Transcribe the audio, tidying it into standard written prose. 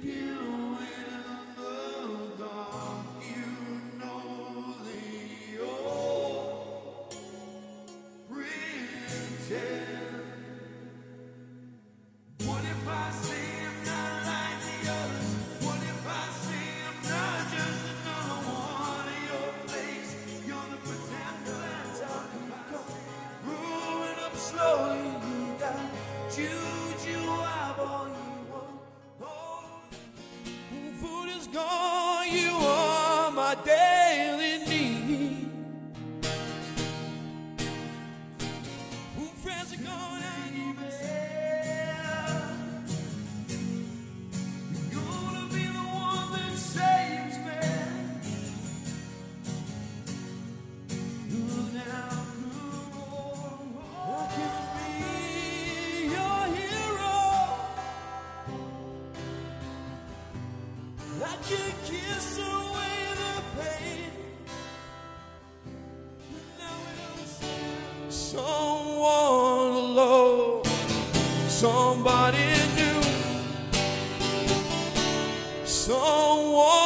you in the dark. You know the old pretend. What if I say I'm not like the others? What if I say I'm not just another one of your plays? You're the pretender I'm talking about. Growing up slowly, you got juju eyeball, you want. Food is gone, you are my daily need. Friends are gone, I need me. You're gonna be the one that saves me. Now, I can be your hero. I can kiss away the pain. Now someone alone, somebody new, someone